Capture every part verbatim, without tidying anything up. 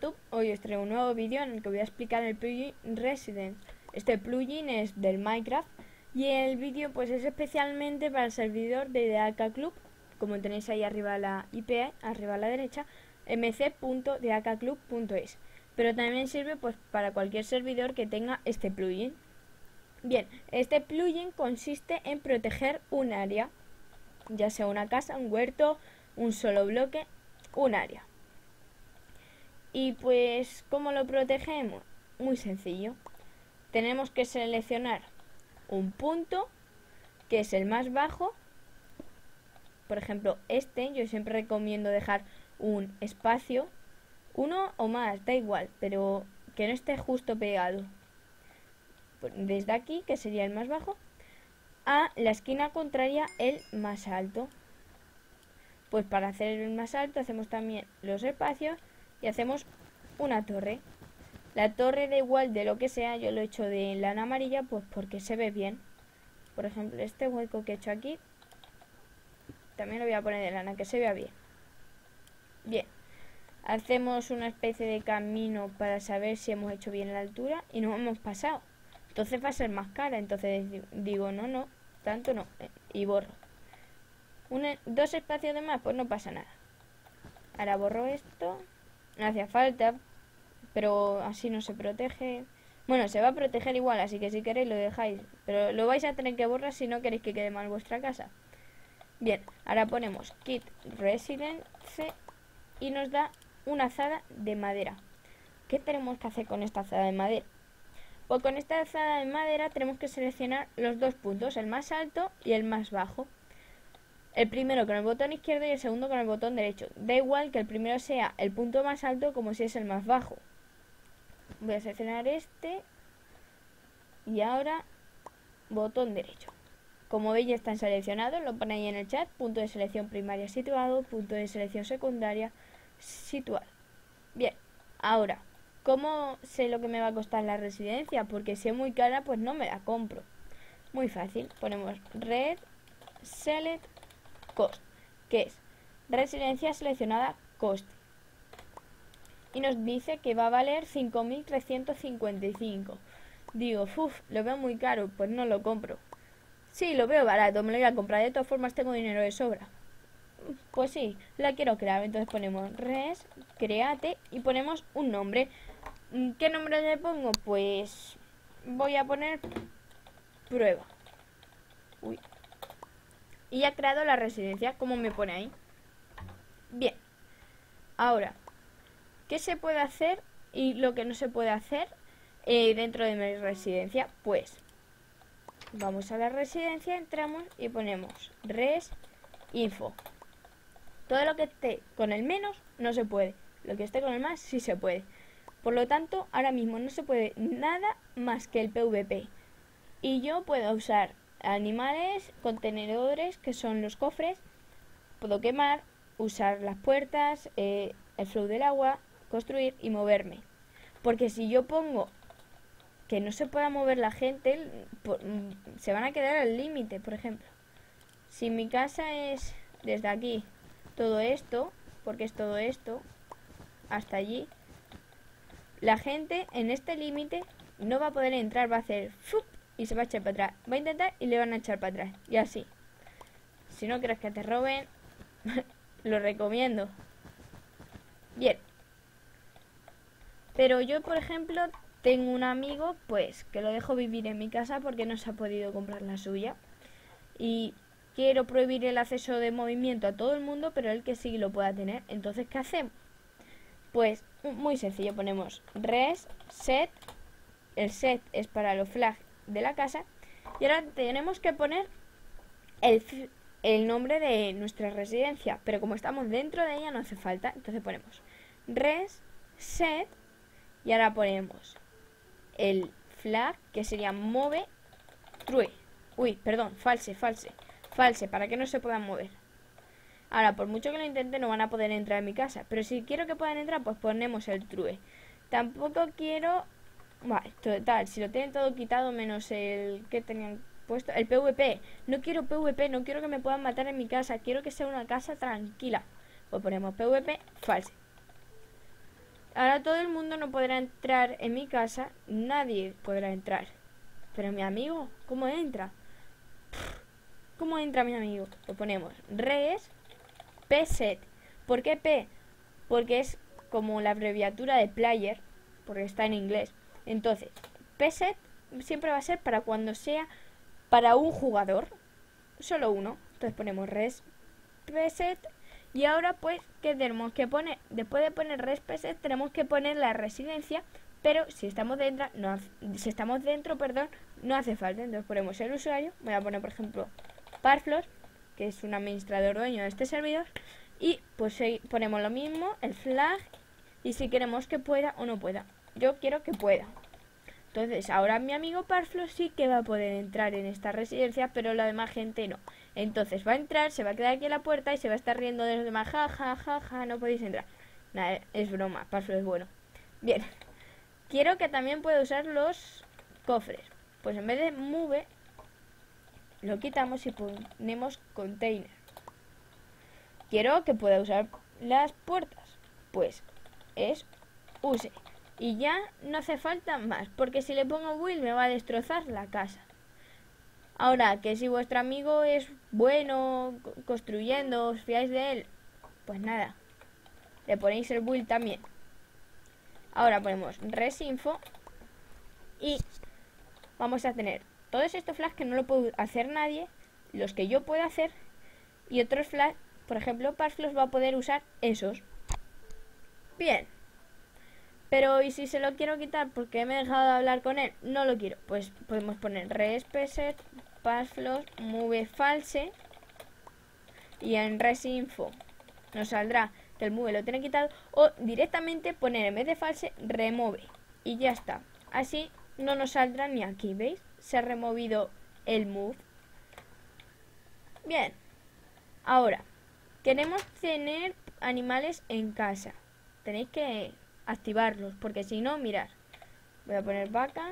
YouTube. Hoy os traigo un nuevo vídeo en el que voy a explicar el plugin Residence. Este plugin es del Minecraft y el vídeo pues es especialmente para el servidor de D A K Club, como tenéis ahí arriba la I P, arriba a la derecha, m c punto d a k club punto es. Pero también sirve pues para cualquier servidor que tenga este plugin. Bien, este plugin consiste en proteger un área, ya sea una casa, un huerto, un solo bloque, un área. Y pues, ¿cómo lo protegemos? Muy sencillo. Tenemos que seleccionar un punto, que es el más bajo. Por ejemplo, este, yo siempre recomiendo dejar un espacio, uno o más, da igual, pero que no esté justo pegado. Desde aquí, que sería el más bajo, a la esquina contraria, el más alto. Pues para hacer el más alto hacemos también los espacios y hacemos una torre. La torre da igual de lo que sea, yo lo he hecho de lana amarilla pues porque se ve bien. Por ejemplo, este hueco que he hecho aquí también lo voy a poner de lana, que se vea bien. Bien, hacemos una especie de camino para saber si hemos hecho bien la altura y nos hemos pasado. Entonces va a ser más cara, entonces digo no, no, tanto no, y borro. Una, dos espacios de más, pues no pasa nada. Ahora borro esto. No hacía falta, pero así no se protege. Bueno, se va a proteger igual, así que si queréis lo dejáis, pero lo vais a tener que borrar si no queréis que quede mal vuestra casa. Bien, ahora ponemos Kit Residence y nos da una azada de madera. ¿Qué tenemos que hacer con esta azada de madera? Pues con esta azada de madera tenemos que seleccionar los dos puntos, el más alto y el más bajo. El primero con el botón izquierdo y el segundo con el botón derecho. Da igual que el primero sea el punto más alto como si es el más bajo. Voy a seleccionar este. Y ahora botón derecho. Como veis ya están seleccionados, lo ponéis en el chat. Punto de selección primaria situado, punto de selección secundaria situado. Bien, ahora, ¿cómo sé lo que me va a costar la residencia? Porque si es muy cara, pues no me la compro. Muy fácil, ponemos red select cost, que es residencia seleccionada cost, y nos dice que va a valer cinco mil trescientos cincuenta y cinco. Digo, uff, lo veo muy caro, pues no lo compro. Sí, lo veo barato, me lo voy a comprar, de todas formas tengo dinero de sobra. Pues sí, la quiero crear, entonces ponemos res, create y ponemos un nombre. ¿Qué nombre le pongo? Pues voy a poner prueba. Uy. Y ya he creado la residencia, como me pone ahí. Bien. Ahora, ¿qué se puede hacer y lo que no se puede hacer eh, dentro de mi residencia? Pues vamos a la residencia, entramos y ponemos res info. Todo lo que esté con el menos no se puede. Lo que esté con el más sí se puede. Por lo tanto, ahora mismo no se puede nada más que el P V P. Y yo puedo usar animales, contenedores, que son los cofres, puedo quemar, usar las puertas, eh, el flow del agua, construir y moverme. Porque si yo pongo que no se pueda mover la gente, por, se van a quedar al límite, por ejemplo. Si mi casa es desde aquí, todo esto, porque es todo esto, hasta allí, la gente en este límite no va a poder entrar, va a hacer ¡fup! Y se va a echar para atrás. Va a intentar y le van a echar para atrás. Y así. Si no quieres que te roben, lo recomiendo. Bien. Pero yo, por ejemplo, tengo un amigo, pues, que lo dejo vivir en mi casa porque no se ha podido comprar la suya. Y quiero prohibir el acceso de movimiento a todo el mundo, pero él que sí lo pueda tener. Entonces, ¿qué hacemos? Pues, muy sencillo. Ponemos res set. El set es para los flags de la casa. Y ahora tenemos que poner el, el nombre de nuestra residencia, pero como estamos dentro de ella no hace falta. Entonces ponemos res set y ahora ponemos el flag, que sería move true. Uy, perdón, false, false false, para que no se puedan mover. Ahora, por mucho que lo intente no van a poder entrar en mi casa, pero si quiero que puedan entrar, pues ponemos el true. Tampoco quiero... Vale, total, si lo tienen todo quitado menos el que tenían puesto, el P V P. No quiero P V P, no quiero que me puedan matar en mi casa, quiero que sea una casa tranquila. Pues ponemos P V P false. Ahora todo el mundo no podrá entrar en mi casa, nadie podrá entrar. Pero mi amigo, ¿cómo entra? ¿Cómo entra mi amigo? Lo ponemos res pset. ¿Por qué P? Porque es como la abreviatura de player, porque está en inglés. Entonces, pset siempre va a ser para cuando sea para un jugador, solo uno. Entonces ponemos res pset. Y ahora pues, ¿qué tenemos que poner? Después de poner res pset tenemos que poner la residencia, pero si estamos dentro, no hace, si estamos dentro, perdón, no hace falta. Entonces ponemos el usuario, voy a poner por ejemplo Parflos, que es un administrador dueño de este servidor, y pues ponemos lo mismo, el flag, y si queremos que pueda o no pueda. Yo quiero que pueda. Entonces ahora mi amigo Parflos sí que va a poder entrar en esta residencia, pero la demás gente no. Entonces va a entrar, se va a quedar aquí en la puerta y se va a estar riendo de los demás. Ja, ja, ja, ja, no podéis entrar. Nada, es broma, Parflos es bueno. Bien, quiero que también pueda usar los cofres. Pues en vez de move, lo quitamos y ponemos container. Quiero que pueda usar las puertas. Pues es use. Y ya no hace falta más, porque si le pongo build me va a destrozar la casa. Ahora, que si vuestro amigo es bueno construyendo, os fiáis de él, pues nada, le ponéis el build también. Ahora ponemos resinfo y vamos a tener todos estos flags que no lo puede hacer nadie, los que yo puedo hacer, y otros flags, por ejemplo, Parflos va a poder usar esos. Bien. Pero, ¿y si se lo quiero quitar porque me he dejado de hablar con él? No lo quiero. Pues podemos poner respset, Parflos, move false, y en resinfo nos saldrá que el move lo tiene quitado, o directamente poner en vez de false, remove, y ya está. Así no nos saldrá ni aquí, ¿veis? Se ha removido el move. Bien. Ahora, queremos tener animales en casa. Tenéis que activarlos, porque si no, mirad, voy a poner vaca,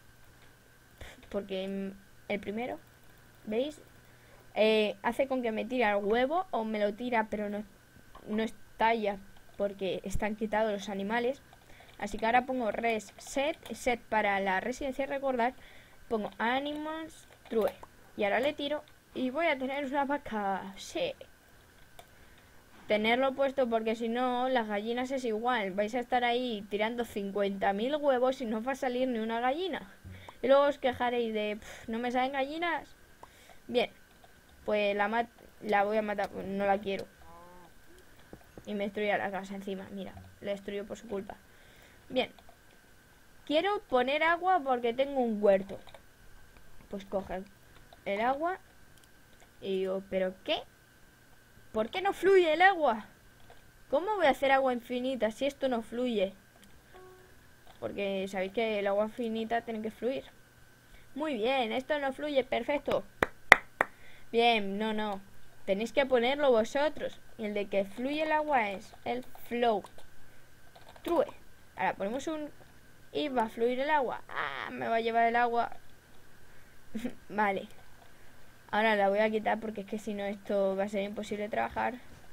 porque el primero, ¿veis? Eh, hace con que me tire el huevo, o me lo tira pero no, no estalla porque están quitados los animales. Así que ahora pongo res set, set para la residencia, recordad, pongo animals true, y ahora le tiro y voy a tener una vaca. Sí, tenerlo puesto, porque si no, las gallinas es igual. Vais a estar ahí tirando cincuenta mil huevos y no va a salir ni una gallina. Y luego os quejaréis de, no me salen gallinas. Bien, pues la, mat la voy a matar, no la quiero. Y me destruirá la casa encima, mira, la destruyo por su culpa. Bien, quiero poner agua porque tengo un huerto. Pues coge el agua y digo, ¿pero qué? ¿Por qué no fluye el agua? ¿Cómo voy a hacer agua infinita si esto no fluye? Porque sabéis que el agua infinita tiene que fluir. Muy bien, esto no fluye, perfecto. Bien, no, no. Tenéis que ponerlo vosotros. Y el de que fluye el agua es el flow. True. Ahora ponemos un... y va a fluir el agua. Ah, me va a llevar el agua. Vale. Ahora la voy a quitar porque es que si no esto va a ser imposible trabajar.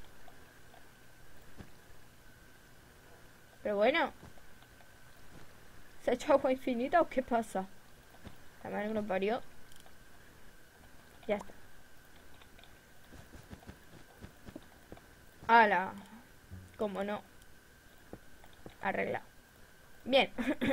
Pero bueno, ¿se ha hecho agua infinita o qué pasa? La madre que lo parió. Ya está. ¡Hala! Como no. Arreglado. Bien.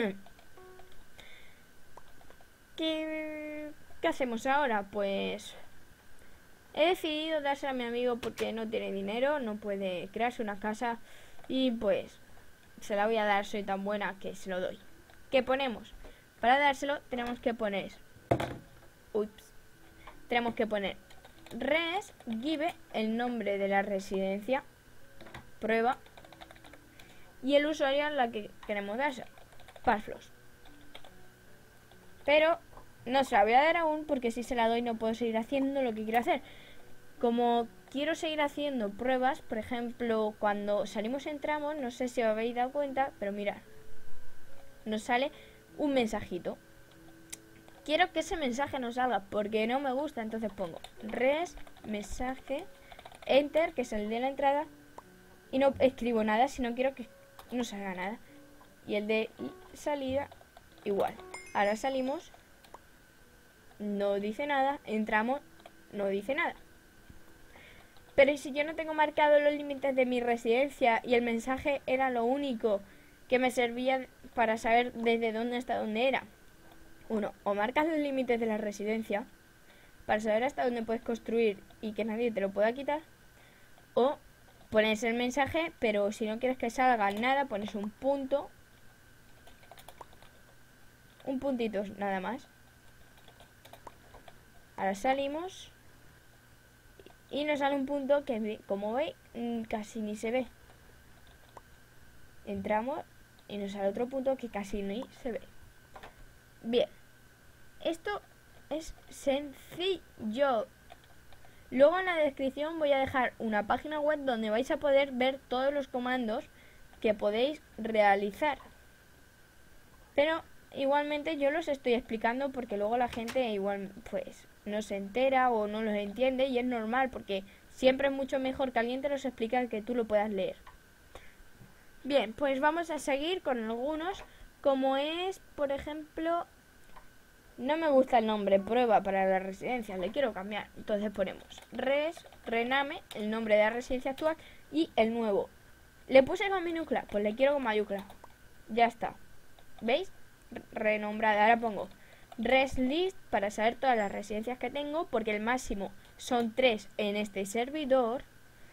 ¿Qué, ¿Qué hacemos ahora? Pues he decidido dársela a mi amigo porque no tiene dinero, no puede crearse una casa, y pues se la voy a dar, soy tan buena que se lo doy. ¿Qué ponemos? Para dárselo tenemos que poner... Ups. Tenemos que poner res give, el nombre de la residencia, prueba, y el usuario a la que queremos darse, Parflos. Pero no se la voy a dar aún porque si se la doy no puedo seguir haciendo lo que quiero hacer. Como quiero seguir haciendo pruebas, por ejemplo, cuando salimos entramos, no sé si os habéis dado cuenta, pero mirad, nos sale un mensajito. Quiero que ese mensaje nos salga porque no me gusta, entonces pongo res mensaje enter, que es el de la entrada, y no escribo nada si no quiero que no salga nada. Y el de salida igual. Ahora salimos, no dice nada, entramos, no dice nada. Pero ¿y si yo no tengo marcado los límites de mi residencia y el mensaje era lo único que me servía para saber desde dónde hasta dónde era? Uno, o marcas los límites de la residencia para saber hasta dónde puedes construir y que nadie te lo pueda quitar, o pones el mensaje, pero si no quieres que salga nada, pones un punto, un puntito nada más. Ahora salimos y nos sale un punto que, como veis, casi ni se ve. Entramos y nos sale otro punto que casi ni se ve. Bien, esto es sencillo. Luego en la descripción voy a dejar una página web donde vais a poder ver todos los comandos que podéis realizar. Pero igualmente yo los estoy explicando porque luego la gente igual pues no se entera o no los entiende, y es normal porque siempre es mucho mejor que alguien te los explique que tú lo puedas leer. Bien, pues vamos a seguir con algunos, como es, por ejemplo, no me gusta el nombre prueba para la residencia, le quiero cambiar. Entonces ponemos res, rename, el nombre de la residencia actual y el nuevo. ¿Le puse con minúscula? Pues le quiero con mayúscula. Ya está. ¿Veis? Renombrada. Ahora pongo res list para saber todas las residencias que tengo, porque el máximo son tres en este servidor.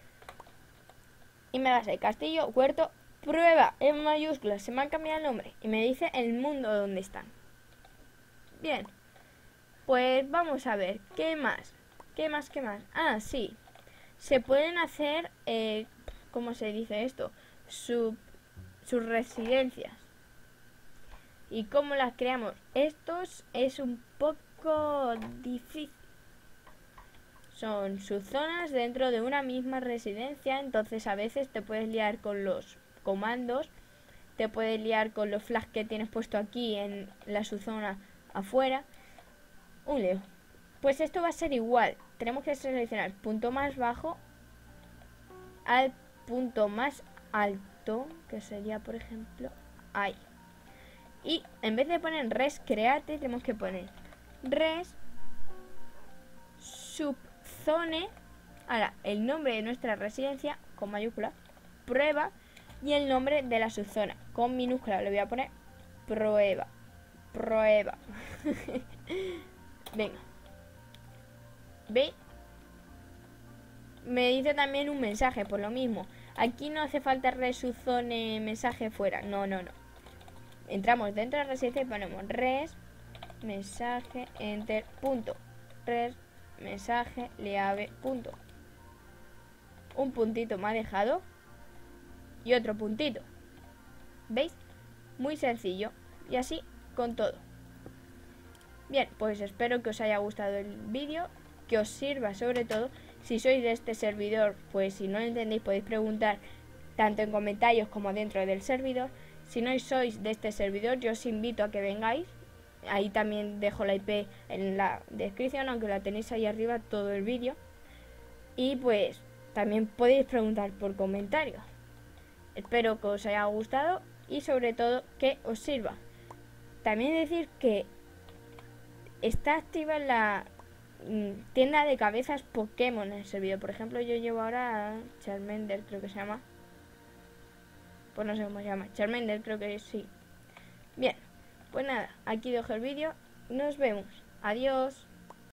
Y me da el castillo, huerto, prueba en mayúsculas. Se me ha cambiado el nombre y me dice el mundo donde están. Bien, pues vamos a ver, ¿qué más? ¿Qué más? ¿Qué más? Ah, sí, se pueden hacer, eh, ¿cómo se dice esto? Sub, sus residencias. ¿Y cómo las creamos? Estos es un poco difícil. Son subzonas dentro de una misma residencia, entonces a veces te puedes liar con los comandos, te puedes liar con los flags que tienes puesto aquí en la subzona afuera. Un lío. Pues esto va a ser igual. Tenemos que seleccionar punto más bajo al punto más alto, que sería, por ejemplo, ahí. Y en vez de poner res create, tenemos que poner res subzone, ahora el nombre de nuestra residencia con mayúscula, prueba, y el nombre de la subzona con minúscula. Le voy a poner prueba. Prueba. Venga. ¿Ve? Me dice también un mensaje, por lo mismo. Aquí no hace falta resubzone mensaje fuera. No, no, no. Entramos dentro de la residencia y ponemos res mensaje enter punto. Res mensaje leave punto. Un puntito me ha dejado y otro puntito. ¿Veis? Muy sencillo. Y así con todo. Bien, pues espero que os haya gustado el vídeo, que os sirva sobre todo. Si sois de este servidor, pues si no lo entendéis podéis preguntar tanto en comentarios como dentro del servidor. Si no sois de este servidor, yo os invito a que vengáis. Ahí también dejo la I P en la descripción, aunque la tenéis ahí arriba todo el vídeo. Y pues también podéis preguntar por comentarios. Espero que os haya gustado y sobre todo que os sirva. También decir que está activa la mm, tienda de cabezas Pokémon en el servidor. Por ejemplo, yo llevo ahora a Charmander, creo que se llama. Pues no sé cómo se llama. Charmander, creo que sí. Bien, pues nada, aquí dejo el vídeo. Nos vemos. Adiós.